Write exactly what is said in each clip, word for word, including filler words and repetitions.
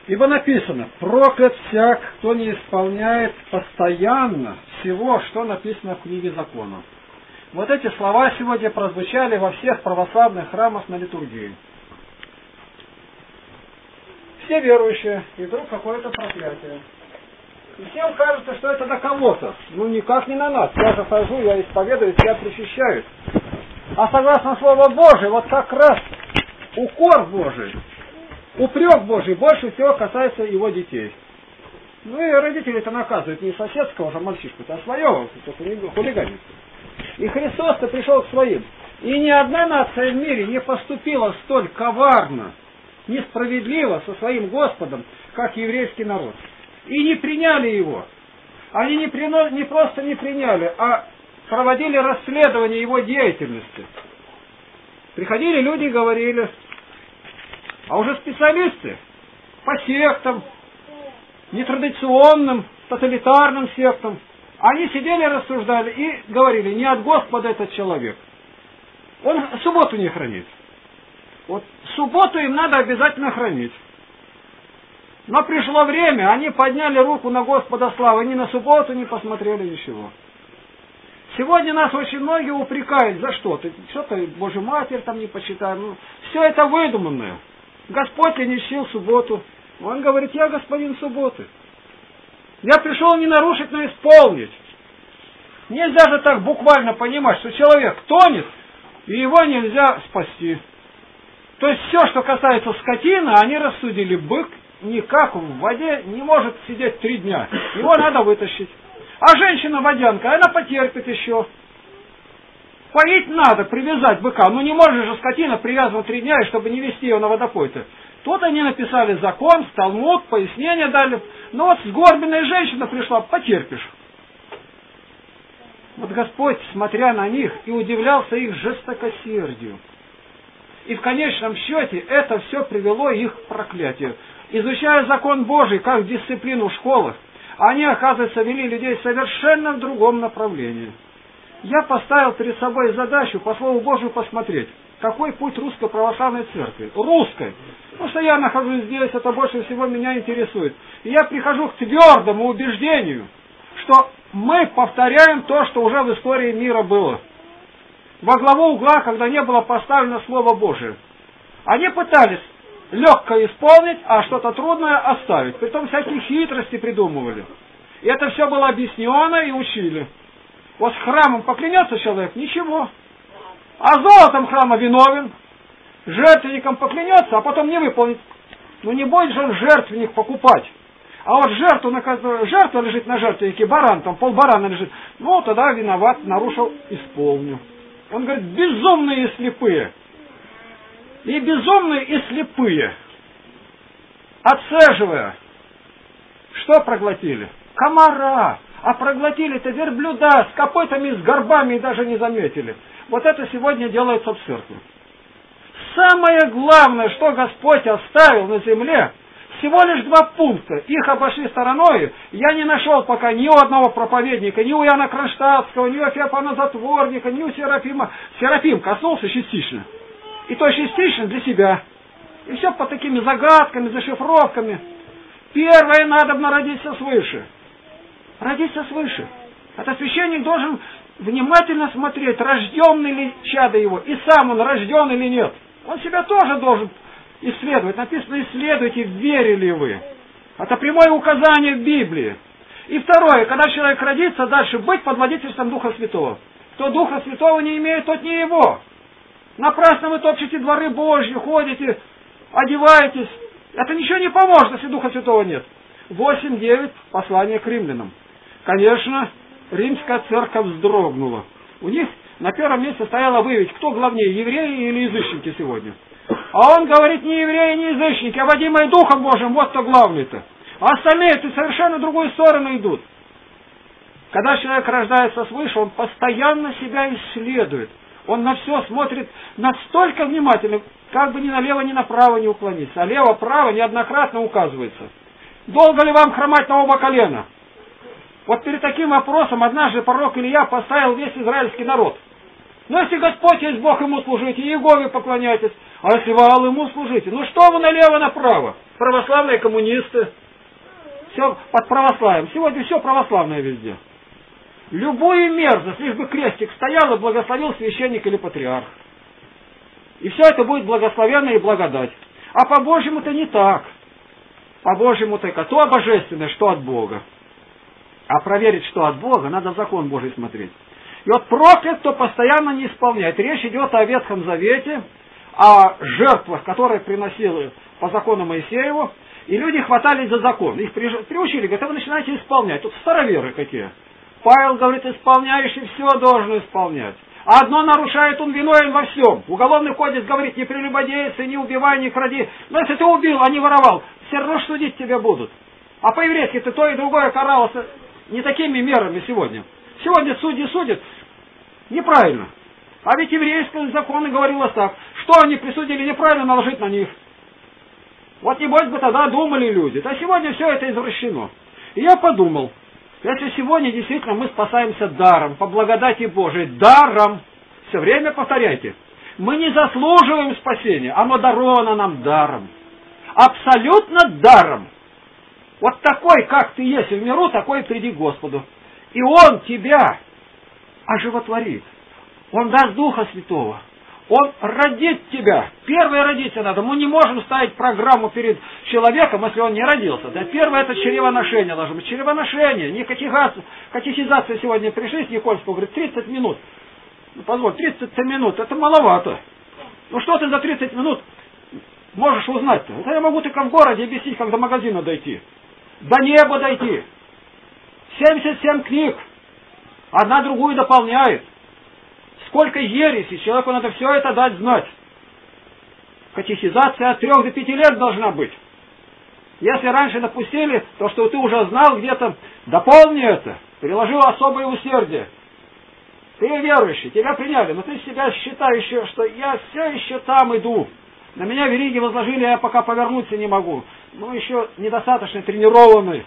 Ибо написано: проклят всяк, кто не исполняет постоянно всего, что написано в книге закона. Вот эти слова сегодня прозвучали во всех православных храмах на литургии. Все верующие, и вдруг какое-то проклятие. И всем кажется, что это на кого-то. Ну никак не на нас. Я же хожу, я исповедуюсь, я причащаюсь. А согласно Слову Божие, вот как раз укор Божий, упрек Божий больше всего касается его детей. Ну и родители-то наказывают не соседского же мальчишку-то, а своего, хулиганит. И Христос-то пришел к своим. И ни одна нация в мире не поступила столь коварно, несправедливо со своим Господом, как еврейский народ. И не приняли его. Они не, прино... не просто не приняли, а проводили расследование его деятельности. Приходили люди и говорили, а уже специалисты по сектам, нетрадиционным, тоталитарным сектам, они сидели, рассуждали и говорили, не от Господа этот человек. Он субботу не хранит. Вот субботу им надо обязательно хранить. Но пришло время, они подняли руку на Господа славы, ни на субботу не посмотрели ничего. Сегодня нас очень многие упрекают за что-то. Что-то Божью Матерь там не почитаем. Ну, все это выдуманное. Господь ли не чтил субботу? Он говорит, я господин субботы. Я пришел не нарушить, но исполнить. Нельзя же так буквально понимать, что человек тонет, и его нельзя спасти. То есть все, что касается скотины, они рассудили, бык никак в воде не может сидеть три дня. Его надо вытащить. А женщина-водянка, она потерпит еще. Поить надо, привязать быка. Ну не может же скотина привязана три дня, и чтобы не вести ее на водопой-то. Тут они написали закон, Талмуд, пояснения дали. Ну вот сгорбленная женщина пришла, потерпишь. Вот Господь, смотря на них, и удивлялся их жестокосердию. И в конечном счете это все привело их к проклятию. Изучая закон Божий как дисциплину в школах, они, оказывается, вели людей совершенно в другом направлении. Я поставил перед собой задачу по Слову Божию посмотреть, какой путь Русской Православной Церкви. Русской. Потому что я нахожусь здесь, это больше всего меня интересует. И я прихожу к твердому убеждению, что мы повторяем то, что уже в истории мира было. Во главу угла, когда не было поставлено Слово Божие. Они пытались легкое исполнить, а что-то трудное оставить. Притом всякие хитрости придумывали. И это все было объяснено и учили. Вот с храмом поклянется человек, ничего. А золотом храма виновен. Жертвенником поклянется, а потом не выполнит. Ну не будет же он жертвенник покупать. А вот жертву, жертва лежит на жертвеннике, баран, там полбарана лежит. Ну тогда виноват, нарушил, исполню. Он говорит, безумные и слепые. И безумные, и слепые, отцеживая, что проглотили? Комара. А проглотили-то верблюда с копытами, с горбами и даже не заметили. Вот это сегодня делается в церкви. Самое главное, что Господь оставил на земле, всего лишь два пункта. Их обошли стороной. Я не нашел пока ни у одного проповедника, ни у Иоанна Кронштадтского, ни у Феофана Затворника, ни у Серафима. Серафим коснулся частично. И то частично для себя. И все по такими загадками, зашифровками. Первое, надо родиться свыше. Родиться свыше. Это священник должен внимательно смотреть, рожденный ли чадо его, и сам он рожден или нет. Он себя тоже должен исследовать. Написано, исследуйте, верили ли вы. Это прямое указание в Библии. И второе, когда человек родится, дальше быть под водительством Духа Святого. Кто Духа Святого не имеет, тот не его. Напрасно вы топчете дворы Божьи, ходите, одеваетесь. Это ничего не поможет, если Духа Святого нет. восемь девять, послание к римлянам. Конечно, римская церковь вздрогнула. У них на первом месте стояло выявить, кто главнее, евреи или язычники сегодня. А он говорит, не евреи, не язычники, а водимые Духом Божьим, вот кто главный-то. А остальные-то совершенно в другую сторону идут. Когда человек рождается свыше, он постоянно себя исследует. Он на все смотрит настолько внимательно, как бы ни налево, ни направо не уклониться. А лево-право неоднократно указывается. Долго ли вам хромать на оба колена? Вот перед таким вопросом однажды пророк Илья поставил весь израильский народ. Но если Господь есть Бог, ему служите, Иегове поклоняйтесь. А если вы Алыму служите, ну что вы налево-направо? Православные коммунисты. Все под православием. Сегодня все православное везде. Любую мерзость, лишь бы крестик стоял и благословил священник или патриарх. И все это будет благословенно и благодать. А по-божьему-то не так. По-божьему-то то божественное, что от Бога. А проверить, что от Бога, надо в закон Божий смотреть. И вот проклят, кто постоянно не исполняет. Речь идет о Ветхом Завете, о жертвах, которые приносили по закону Моисееву, и люди хватались за закон. Их приучили, говорят, а вы начинаете исполнять. Тут староверы какие. Павел говорит, исполняющий все должен исполнять. А одно нарушает, он виновен во всем. Уголовный кодекс говорит, не прелюбодействуй, не убивай, не кради. Но если ты убил, а не воровал, все равно судить тебя будут. А по-еврейски ты то и другое каралось не такими мерами сегодня. Сегодня судьи судят неправильно. А ведь еврейский закон говорилось так, что они присудили неправильно, наложить на них. Вот небось бы тогда думали люди. А сегодня все это извращено. И я подумал, если сегодня действительно мы спасаемся даром, по благодати Божией, даром, все время повторяйте, мы не заслуживаем спасения, оно даровано нам даром. Абсолютно даром. Вот такой, как ты есть в миру, такой приди к Господу. И Он тебя оживотворит. Он даст Духа Святого. Он родит тебя. Первое родиться надо. Мы не можем ставить программу перед человеком, если он не родился. Да, первое это чревоношение должно быть. Чревоношение. Не катехизация. Катехизация сегодня пришли с Никольского, говорит, тридцать минут. Ну, позволь, тридцать минут, это маловато. Ну что ты за тридцать минут можешь узнать-то? Это я могу только в городе объяснить, как до магазина дойти. До неба дойти. семьдесят семь книг. Одна другую дополняет. Сколько ереси, человеку надо все это дать знать. Катехизация от трех до пяти лет должна быть. Если раньше допустили, то что ты уже знал где-то, дополни это, приложил особое усердие. Ты верующий, тебя приняли, но ты себя считаешь, что я все еще там иду. На меня вериги возложили, я пока повернуться не могу. Ну, еще недостаточно тренированный.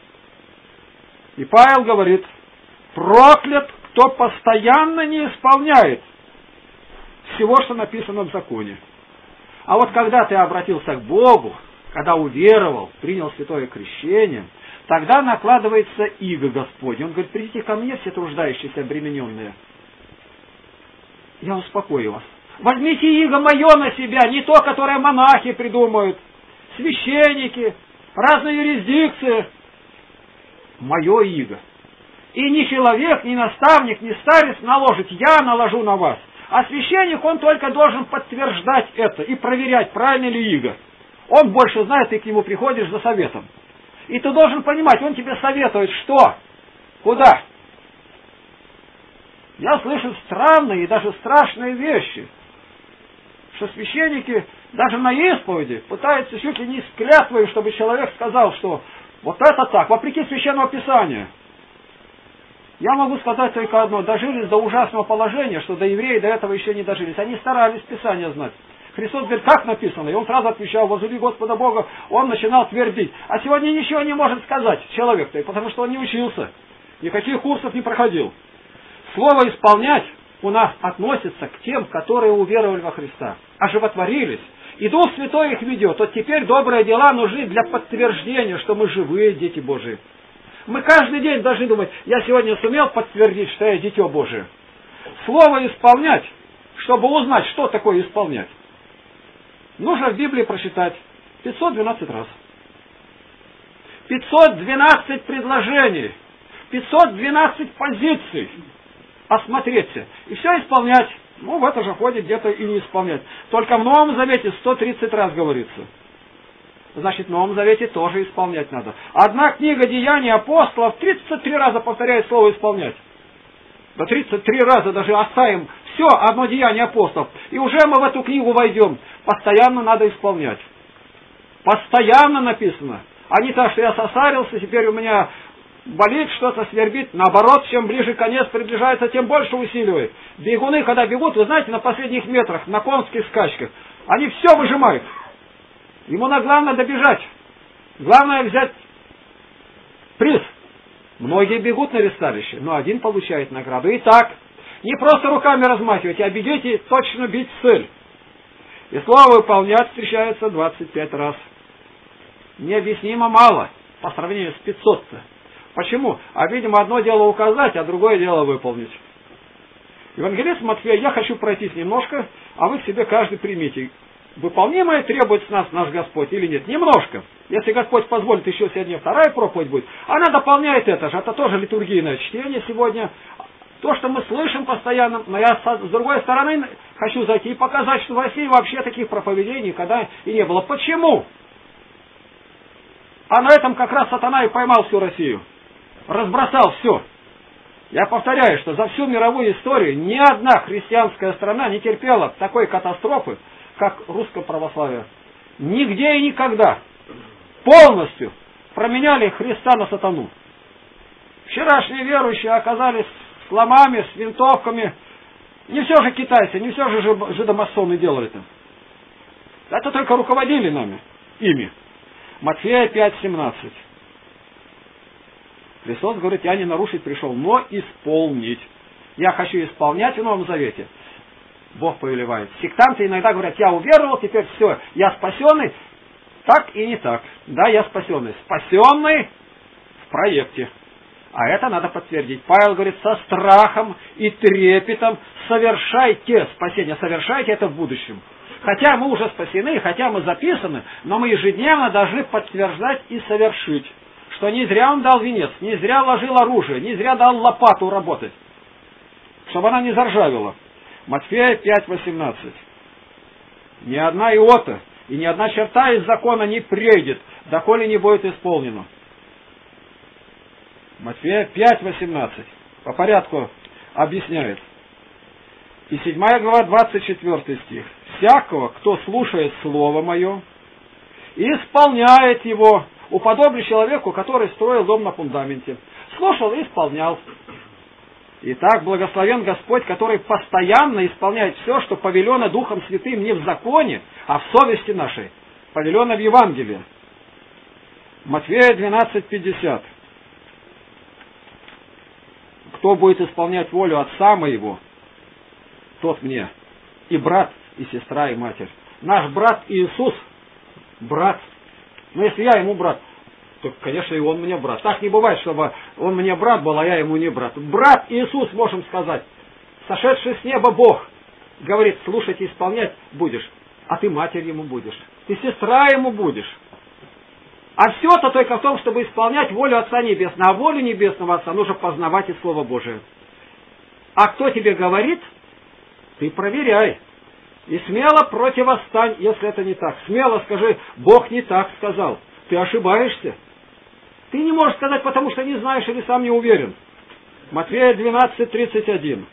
И Павел говорит, проклят, кто постоянно не исполняет всего, что написано в законе. А вот когда ты обратился к Богу, когда уверовал, принял святое крещение, тогда накладывается иго Господне. Он говорит, придите ко мне, все труждающиеся, обремененные. Я успокою вас. Возьмите иго мое на себя, не то, которое монахи придумают, священники, разные юрисдикции. Мое иго. И ни человек, ни наставник, ни старец наложит, я наложу на вас. А священник, он только должен подтверждать это и проверять, правильно ли иго. Он больше знает, ты к нему приходишь за советом. И ты должен понимать, он тебе советует, что, куда. Я слышу странные и даже страшные вещи, что священники даже на исповеди пытаются чуть ли не с клятвой, чтобы человек сказал, что вот это так, вопреки Священному Писанию. Я могу сказать только одно, дожились до ужасного положения, что до евреев до этого еще не дожились. Они старались Писание знать. Христос говорит, как написано, и он сразу отвечал, возлюби Господа Бога, он начинал твердить. А сегодня ничего не может сказать человек-то, потому что он не учился, никаких курсов не проходил. Слово «исполнять» у нас относится к тем, которые уверовали во Христа, оживотворились, и Дух Святой их ведет. Вот теперь добрые дела нужны для подтверждения, что мы живые дети Божии. Мы каждый день должны думать, я сегодня сумел подтвердить, что я дитё Божие. Слово «исполнять», чтобы узнать, что такое исполнять, нужно в Библии прочитать пятьсот двенадцать раз. пятьсот двенадцать предложений, пятьсот двенадцать позиций. Осмотреться. И все исполнять. Ну, в это же ходит где-то и не исполнять. Только в Новом Завете сто тридцать раз говорится. Значит, в Новом Завете тоже исполнять надо. Одна книга Деяний апостолов тридцать три раза повторяет слово «исполнять». Да тридцать три раза даже оставим все одно Деяние апостолов. И уже мы в эту книгу войдем. Постоянно надо исполнять. Постоянно написано. А не так, что я сосарился, теперь у меня болит, что-то свербит. Наоборот, чем ближе конец приближается, тем больше усиливает. Бегуны, когда бегут, вы знаете, на последних метрах, на конских скачках, они все выжимают. Ему на главное добежать. Главное взять приз. Многие бегут на ресталище, но один получает награду. Итак, не просто руками размахивайте, а бегите точно бить в цель. И слово «выполнять» встречается двадцать пять раз. Необъяснимо мало по сравнению с пятьсот-то. Почему? А, видимо, одно дело указать, а другое дело выполнить. Евангелист Матфея, я хочу пройтись немножко, а вы себе каждый примите. Выполнимое требует с нас наш Господь или нет? Немножко. Если Господь позволит, еще сегодня вторая проповедь будет. Она дополняет это же. Это тоже литургийное чтение сегодня. То, что мы слышим постоянно. Но я с другой стороны хочу зайти и показать, что в России вообще таких проповедей никогда и не было. Почему? А на этом как раз сатана и поймал всю Россию. Разбросал все. Я повторяю, что за всю мировую историю ни одна христианская страна не терпела такой катастрофы, как русское православие. Нигде и никогда. Полностью променяли Христа на сатану. Вчерашние верующие оказались с ломами, с винтовками. Не все же китайцы, не все же жидомасоны делали-то. Это только руководили нами, ими. Матфея пять семнадцать. Христос говорит, я не нарушить пришел, но исполнить. Я хочу исполнять в Новом Завете. Бог повелевает. Сектанты иногда говорят, я уверовал, теперь все, я спасенный. Так и не так. Да, я спасенный. Спасенный в проекте. А это надо подтвердить. Павел говорит, со страхом и трепетом совершайте спасение. Совершайте это в будущем. Хотя мы уже спасены, хотя мы записаны, но мы ежедневно должны подтверждать и совершить. Что не зря он дал венец, не зря ложил оружие, не зря дал лопату работать. Чтобы она не заржавела. Матфея пять восемнадцать. Ни одна иота и ни одна черта из закона не прейдет, доколе не будет исполнено. Матфея пять восемнадцать. По порядку объясняет. И седьмая глава, двадцать четвёртый стих. Всякого, кто слушает слово мое и исполняет его, уподоблю человеку, который строил дом на фундаменте. Слушал и исполнял. Итак, благословен Господь, который постоянно исполняет все, что повелено Духом Святым не в законе, а в совести нашей. Повелено в Евангелии. Матфея двенадцать пятьдесят. Кто будет исполнять волю Отца моего, тот мне. И брат, и сестра, и матерь. Наш брат Иисус, брат. Но если я ему брат, то, конечно, и он мне брат. Так не бывает, чтобы он мне брат был, а я ему не брат. Брат Иисус, можем сказать, сошедший с неба Бог, говорит, слушать и исполнять будешь, а ты матерь ему будешь, ты сестра ему будешь. А все-то только в том, чтобы исполнять волю Отца Небесного. А волю Небесного Отца нужно познавать из Слова Божия. А кто тебе говорит, ты проверяй. И смело противостань, если это не так. Смело скажи, Бог не так сказал. Ты ошибаешься. Ты не можешь сказать, потому что не знаешь или сам не уверен. Матфея двенадцать тридцать один.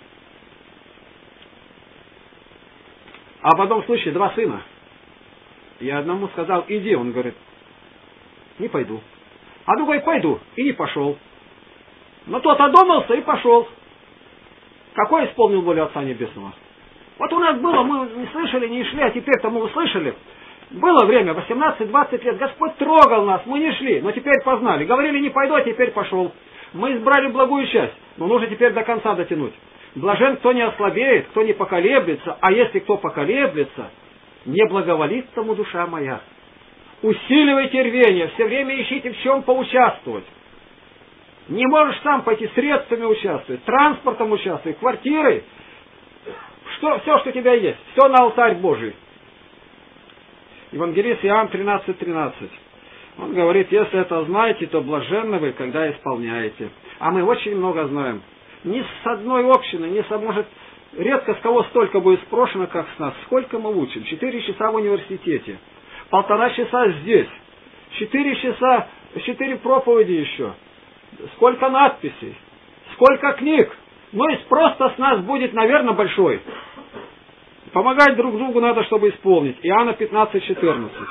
А в одном случае два сына. Я одному сказал, иди, он говорит, не пойду. А другой, пойду, и не пошел. Но тот одумался и пошел. Какой исполнил волю Отца Небесного? Вот у нас было, мы не слышали, не шли, а теперь-то мы услышали. Было время, восемнадцать-двадцать лет, Господь трогал нас, мы не шли, но теперь познали. Говорили, не пойду, а теперь пошел. Мы избрали благую часть, но нужно теперь до конца дотянуть. Блажен, кто не ослабеет, кто не поколеблется, а если кто поколеблется, не благоволит тому душа моя. Усиливайте рвение, все время ищите в чем поучаствовать. Не можешь сам пойти средствами участвовать, транспортом участвовать, квартирой. Что, все, что у тебя есть, все на алтарь Божий. Евангелист Иоанн тринадцать тринадцать. Он говорит, если это знаете, то блаженны вы, когда исполняете. А мы очень много знаем. Ни с одной общины, ни с, может, редко с кого столько будет спрошено, как с нас. Сколько мы учим? Четыре часа в университете. Полтора часа здесь. Четыре часа, четыре проповеди еще. Сколько надписей. Сколько книг. Ну и спрос с нас будет, наверное, большой. Помогать друг другу надо, чтобы исполнить. Иоанна пятнадцать четырнадцать.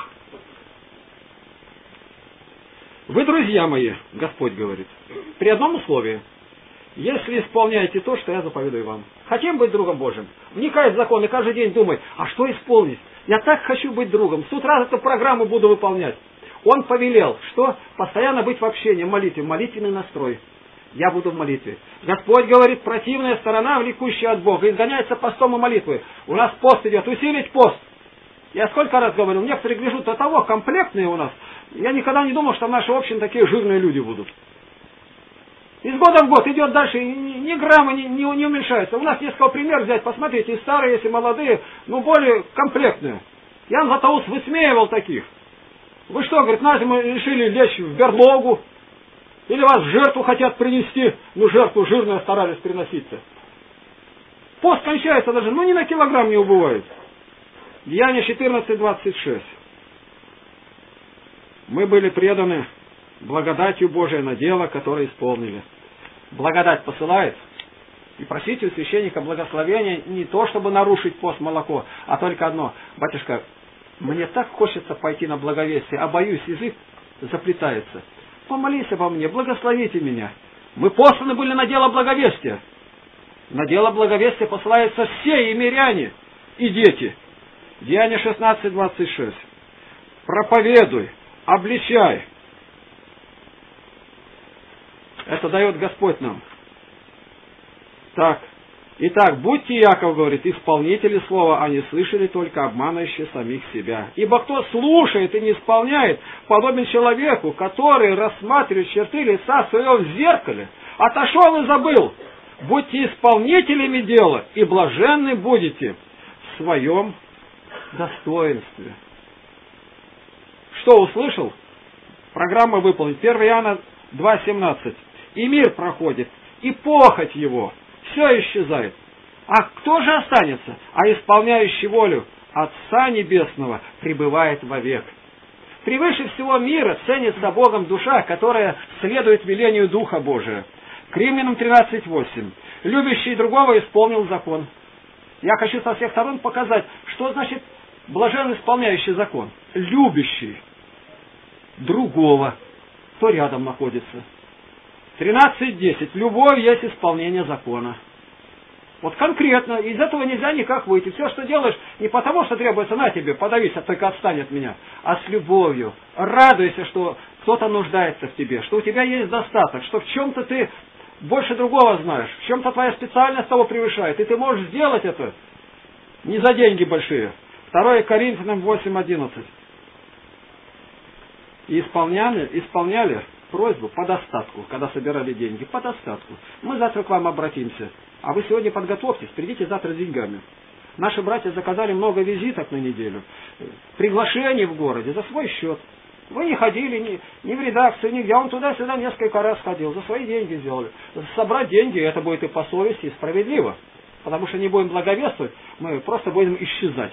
Вы, друзья мои, Господь говорит, при одном условии. Если исполняете то, что я заповедую вам. Хотим быть другом Божьим. Вникай в закон и каждый день думай, а что исполнить? Я так хочу быть другом. С утра эту программу буду выполнять. Он повелел, что? Постоянно быть в общении, в молитве, молитвенный настрой. Я буду в молитве. Господь говорит, противная сторона, влекущая от Бога, изгоняется постом и молитвой. У нас пост идет, усилить пост. Я сколько раз говорил, некоторые гляжут до того, комплектные у нас. Я никогда не думал, что в нашей общине такие жирные люди будут. Из года в год идет дальше, и ни, ни грамма не, не, не уменьшается. У нас несколько примеров взять, посмотрите, и старые, если молодые, ну более комплектные. Ян Златоуст высмеивал таких. Вы что, говорит, на зиму решили лечь в берлогу? Или вас в жертву хотят принести? Ну, жертву жирную старались приноситься. Пост кончается даже, ну ни на килограмм не убывает. Деяние четырнадцать двадцать шесть. Мы были преданы благодатью Божией на дело, которое исполнили. Благодать посылает. И просите у священника благословения не то, чтобы нарушить пост молоко, а только одно. Батюшка, мне так хочется пойти на благовестие, а боюсь, язык заплетается. Помолись обо мне, благословите меня. Мы посланы были на дело благовестия. На дело благовестия посылаются все и миряне, и дети. Деяние шестнадцать двадцать шесть. Проповедуй, обличай. Это дает Господь нам. Так. Итак, будьте, Яков говорит, исполнители слова, а не слышали только обманывающие самих себя. Ибо кто слушает и не исполняет, подобен человеку, который рассматривает черты лица своего в зеркале, отошел и забыл. Будьте исполнителями дела, и блаженны будете в своем достоинстве. Что услышал? Программа выполнена. первое Иоанна два семнадцать. И мир проходит, и похоть его. Все исчезает. А кто же останется? А исполняющий волю Отца Небесного пребывает вовек. Превыше всего мира ценится Богом душа, которая следует велению Духа Божия. К Римлянам тринадцать восемь. Любящий другого исполнил закон. Я хочу со всех сторон показать, что значит блажен исполняющий закон. Любящий другого, кто рядом находится. тринадцать десять. Любовь есть исполнение закона. Вот конкретно, из этого нельзя никак выйти. Все, что делаешь, не потому, что требуется на тебе, подавись, а только отстань от меня, а с любовью. Радуйся, что кто-то нуждается в тебе, что у тебя есть достаток, что в чем-то ты больше другого знаешь, в чем-то твоя специальность того превышает, и ты можешь сделать это не за деньги большие. второе Коринфянам восемь одиннадцать. И исполняли, исполняли просьбу по достатку, когда собирали деньги, по достатку. Мы завтра к вам обратимся, а вы сегодня подготовьтесь, придите завтра с деньгами. Наши братья заказали много визиток на неделю, приглашений в городе за свой счет. Вы не ходили ни, ни в редакцию, нигде, он туда-сюда несколько раз ходил, за свои деньги сделали. Собрать деньги, это будет и по совести, и справедливо, потому что не будем благовествовать, мы просто будем исчезать.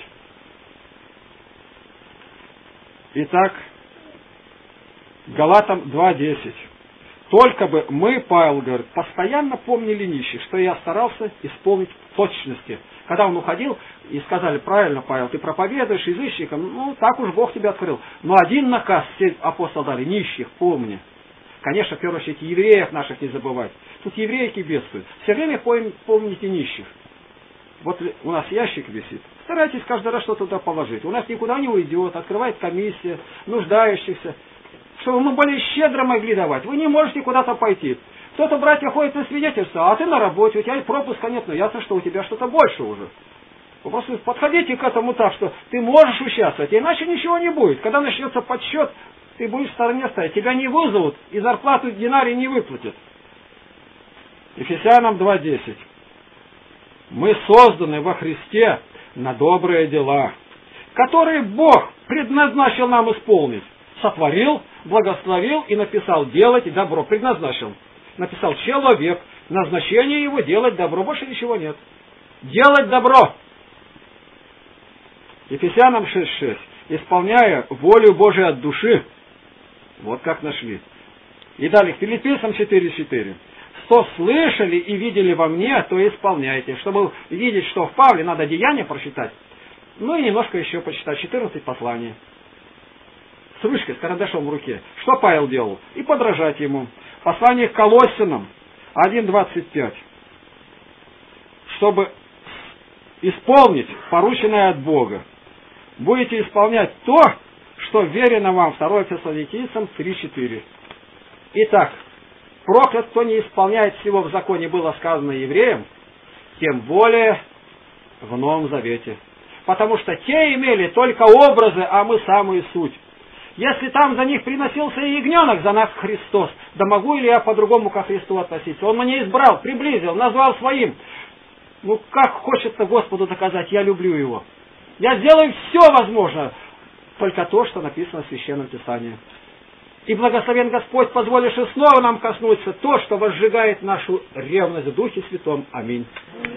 Итак, Галатам два десять. Только бы мы, Павел говорит, постоянно помнили нищих, что я старался исполнить в точности. Когда он уходил, и сказали, правильно, Павел, ты проповедуешь язычникам, ну, так уж Бог тебя открыл. Но один наказ все апостолы дали, нищих, помни. Конечно, в первую очередь, евреев наших не забывать. Тут еврейки бедствуют. Все время помните нищих. Вот у нас ящик висит. Старайтесь каждый раз что-то туда положить. У нас никуда не уйдет, открывает комиссия, нуждающихся. Чтобы мы более щедро могли давать. Вы не можете куда-то пойти. Кто-то, братья, ходит на свидетельство, а ты на работе, у тебя и пропуска нет, но ясно, что у тебя что-то больше уже. Вы просто подходите к этому так, что ты можешь участвовать, иначе ничего не будет. Когда начнется подсчет, ты будешь в стороне стоять. Тебя не вызовут и зарплату динарий не выплатят. Ефесянам два десять. Мы созданы во Христе на добрые дела, которые Бог предназначил нам исполнить. Сотворил, благословил и написал делать добро. Предназначил. Написал человек. Назначение его делать добро. Больше ничего нет. Делать добро. Ефесянам шесть шесть. Исполняя волю Божию от души. Вот как нашли. И далее Филиппийцам четыре четыре. Что слышали и видели во мне, то исполняйте. Чтобы видеть, что в Павле, надо деяния прочитать. Ну и немножко еще почитать. четырнадцать посланий. С ручкой, с карандашом в руке. Что Павел делал? И подражать ему. Послание к Колоссянам один двадцать пять. Чтобы исполнить порученное от Бога. Будете исполнять то, что верено вам. второе Фессалоникийцам три четыре. Итак, проклят, кто не исполняет всего в законе, было сказано евреям, тем более в Новом Завете. потому что те имели только образы, а мы самую суть. Если там за них приносился и ягненок, за нас Христос, да могу ли я по-другому ко Христу относиться? Он меня избрал, приблизил, назвал своим. Ну как хочется Господу доказать, я люблю Его. Я сделаю все возможное, только то, что написано в Священном Писании. И благословен Господь, позволишь и снова нам коснуться то, что возжигает нашу ревность в Духе Святом. Аминь.